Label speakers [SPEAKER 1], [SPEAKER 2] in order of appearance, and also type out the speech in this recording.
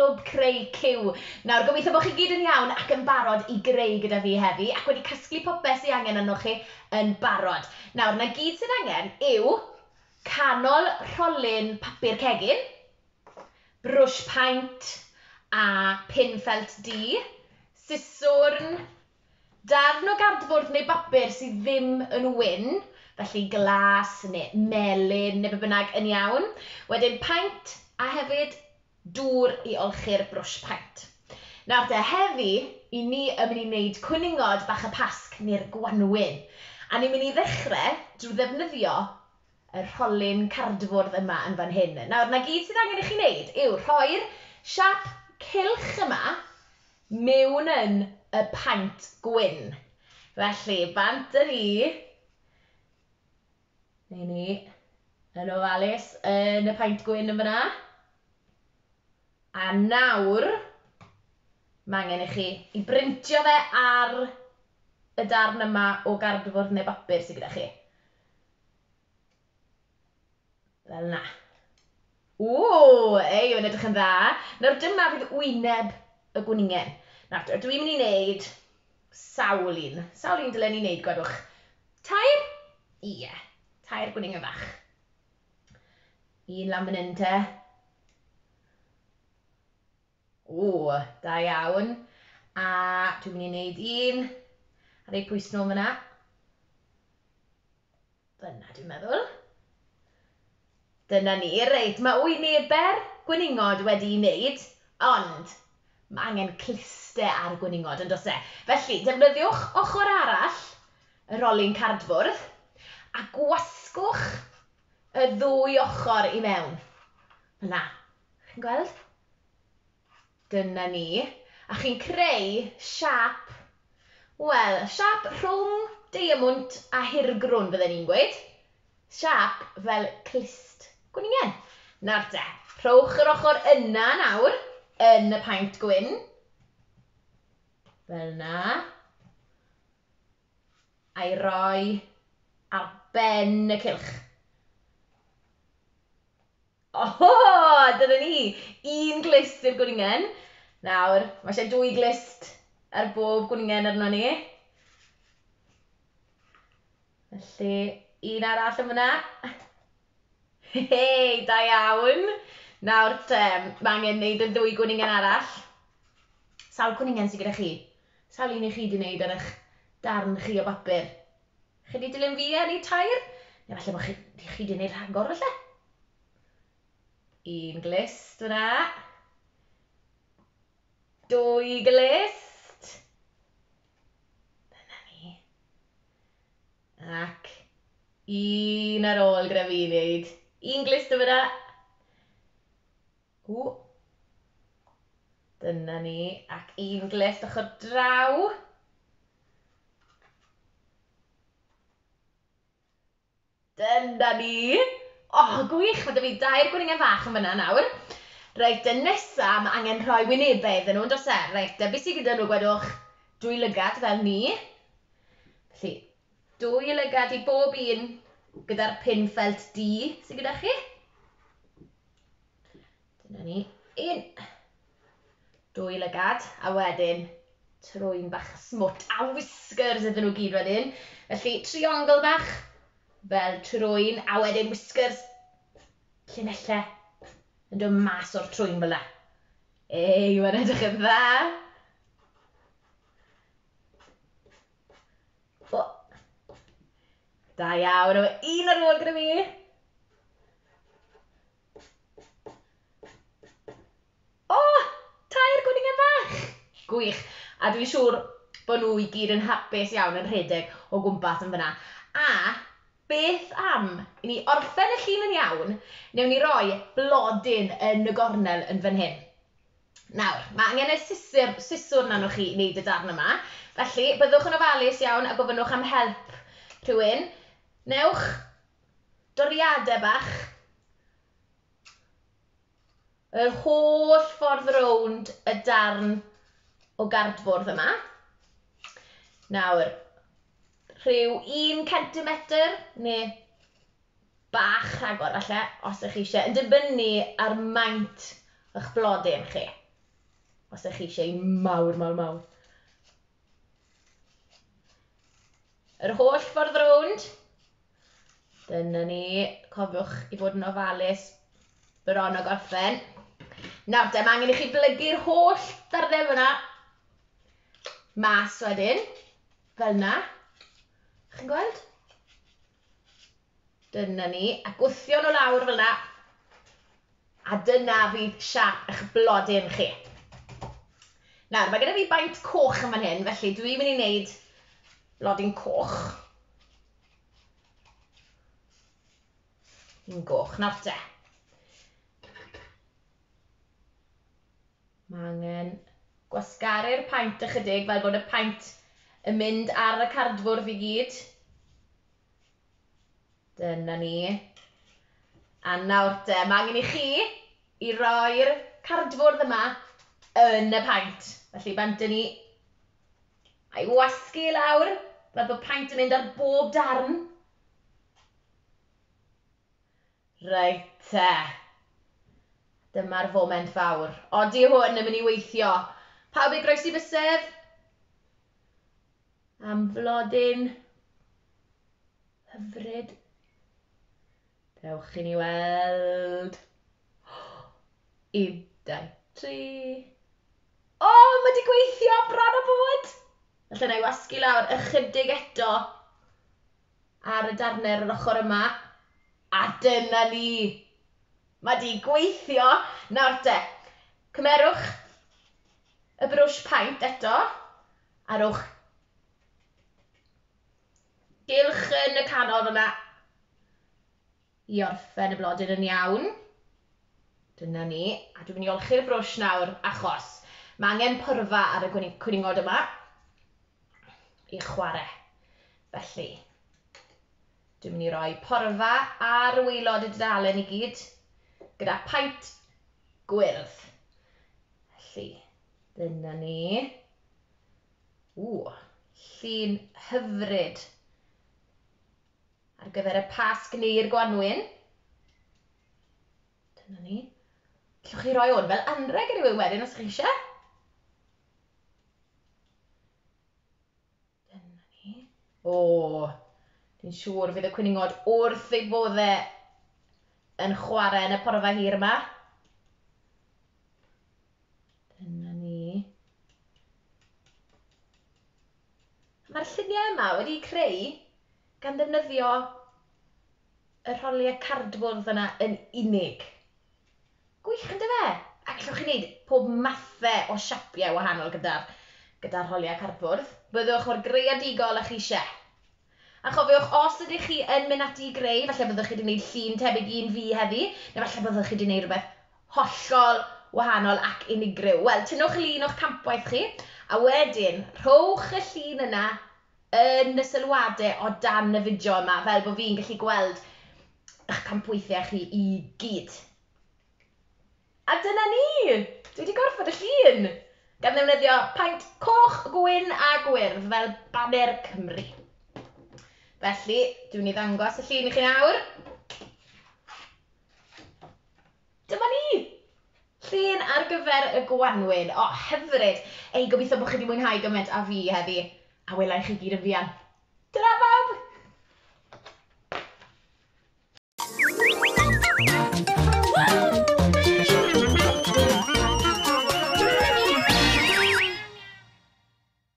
[SPEAKER 1] clwb creu cyw. Nawr, gobeithio bod chi gyd yn iawn ac yn barod i greu gyda fi heddi, ac wedi casglu popeth sydd angen arnoch chi yn barod. Nawr, na gyd sydd angen yw canol rolyn papur cegin, brwsh paint a pinfelt D, siswrn, darn o gardfwrdd neu bapur sydd ddim yn wyn, felly glas neu melyn neu be bynnag yn iawn. Wedyn paint a hefyd dŵr i olchi'r brwsh paint. Nawr te heddi, i ni yn mynd i wneud cwningod bach y pasg neu'r gwanwyn. A ni'n mynd i ddechrau drwy ddefnyddio y rolyn cardfwrdd yma yn fan hyn. Nawr, na gyd sydd angen i chi wneud yw rhoi'r siap cylch yma mewn yn y paint gwyn. Felly, bant yn ni yn ofalus yn y paint gwyn yn fyna. A nawr, mae angen i chi i brintio fe ar y darn yma o gardfwrdd neu bapur sydd gyda chi. Fel yna. Mae'n edrych yn dda. Nawr dyma fydd wyneb y gwningen. Nawr, dwi'n mynd i wneud sawl un. Sawl un dylen ni wneud, gwedwch. Tair? Ie, tair gwningen fach. Un lan fan hyn te. Da iawn. A dwi'n mynd i wneud un. A rhoi pwys nhw fyna. Dyna dwi'n meddwl. Dyna ni, reit. Mae wyneber gwningod wedi wneud, ond mae angen clister ar gwningod yn dos e. Felly, defnyddiwch ochr arall y rolyn cardfwrdd a gwasgwch y ddwy ochr i mewn. Yna, chi'n gweld? Dyna ni. A chi'n creu siap, wel, siap rhwng diamwnt a hirgrwn fydden ni'n gweud. Siap fel clist gwningen. Nawr te, rhowch yr ochr yna nawr yn y paint gwyn. Fel yna. A'i roi ar ben y cylch. Dyna ni. Un glist i'r gwningen. Nawr, mae eisiau 2 glist ar bob gwningen arno ni. Felly, un arall yn fyna. Da iawn. Nawr, mae angen wneud y 2 gwningen arall. Sawl gwningen sydd gyda chi? Sawl un i chi wedi wneud ar eich darn chi o bapur? Chi wedi dilyn fi neu tair? Neu falle bod chi wedi wneud rhagor falle? Un glist fyna. 2 glist. Dyna ni. Ac un ar ôl gyda fi wneud. 1 glist o fyna. Dyna ni. Ac 1 glist ochr draw. Dyna ni. Gwych, mae 'da fi 2 gwningen fach yn fyna nawr. Reit, nesa, mae angen rhoi wynebau iddyn nhw, dos e? Reit, beth sydd gyda nhw, gwedwch 2 lygad fel ni. Felly, 2 lygad i bob un gyda'r pinfelt D sydd gyda chi. Dyna ni. 1. 2 lygad, a wedyn trwyn bach smwt a whiskers ydyn nhw gyd wedyn. Felly, triongl bach fel trwyn, a wedyn whiskers llinellau yn dod mas o'r trwyn fel yna. Mae'n edrych yn dda. Da iawn, un ar ôl gyda fi. Tair gwningen fach. Gwych. A dwi'n siŵr bod nhw i gyd yn hapus iawn yn rhedeg o gwmpas yn fyna. A beth am i ni orffen y llun yn iawn, newn ni roi blodyn yn y gornel yn fan hyn. Nawr, mae angen y siswrn arnoch chi i wneud y darn yma. Felly, byddwch yn ofalus iawn a gofynnwch am help rhywun. Newch doriadau bach yr holl ffordd rownd y darn o gardfwrdd yma. Nawr, rhyw 1 centimetr neu bach rhagor falle, os ych chi eisiau, yn dibynnu ar maint eich blodyn chi. os ydych chi eisiau mawr, mawr, mawr. Yr holl ffordd rownd. Dyna ni, cofiwch i fod yn ofalus bron o gorffen. Nawr te, mae angen i chi blygu'r holl darnau fyna mas wedyn, fel yna. Chi'n gweld? Dyna ni, a gwthio nhw lawr fel yna. A dyna fydd siap eich blodyn chi. Nawr, mae gyda fi baint coch yn fan hyn, felly dwi'n mynd i wneud blodyn coch. Un goch, nawr te. Mae angen gwasgaru'r paint ychydig fel bod y paint yn mynd ar y cardfwrdd i gyd. Dyna ni. A nawr te, mae angen i chi i roi'r cardfwrdd yma yn y paint. Felly bant ni a'i wasgu lawr fel bod paint yn mynd ar bob darn. Reit te. Dyma'r foment fawr. Odi hwn yn mynd i weithio. Pawb i groesi bysedd? Am flodyn hyfryd. Dewch i ni weld. 1, 2, 3. O, mae di gweithio bron o bod. Felly na i wasgu lawr ychydig eto ar y darnau ar yr ochr yma. A dyna ni. Mae di gweithio. Nawr te, cymerwch y brwsh paint eto. A rwch gylch yn y canol yna i orffen y blodyn yn iawn. Dyna ni. A dwi'n mynd i olchi'r brwsh nawr achos mae angen pyrfa ar y cwningod yma i chwarae. Felly, dwi'n mynd i roi porfa ar y waelod y dudalen i gyd gyda paint gwyrdd. Felly, dyna ni. Llun hyfryd ar gyfer y pasg neu'r gwanwyn. Dyna ni. Gallwch chi roi hwn fel anreg ar rywun wedyn os chi eisiau. Dyna ni. Dwi'n siŵr fydd y cwningod wrth ei boddau yn chwarae yn y porfa hir yma. Dyna ni. Mae'r lluniau yma wedi creu gan ddefnyddio y rholiau cardfwrdd yna yn unig. Gwych yn dyfe? A gallwch chi wneud pob mathau o siapiau wahanol gyda'r rholiau cardfwrdd. Byddwch mor greadigol â chi eisiau. A chofiwch, os ydych chi yn mynd ati i greu, falle byddwch chi wedi gwneud llun tebyg i'n fi heddi, neu falle byddwch chi wedi gwneud rhywbeth hollol wahanol ac unigryw. Wel, tynwch lun o'ch campwaith chi, a wedyn rhowch y llun yna yn y sylwadau o dan y fideo yma, fel bod fi'n gallu gweld eich campweithiau chi i gyd. A dyna ni! Dwi wedi gorffod y llun! Gan ddefnyddio paint coch, gwyn a gwyrdd fel Banner Cymru. Felly, dwi'n mynd i ddangos y llun i chi nawr. Dyma ni! Llun ar gyfer y gwanwyn. O, hyfryd! Ei, gobeithio bod chi wedi mwynhau gymaint a fi heddi. A welai chi gyd yn fuan. Dyna bawb!